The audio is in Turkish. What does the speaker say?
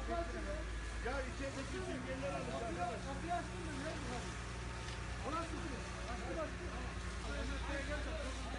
Ya içerideki süngerler alın. Kapıyı açtın mı? Ne? Orası mı? Açtı.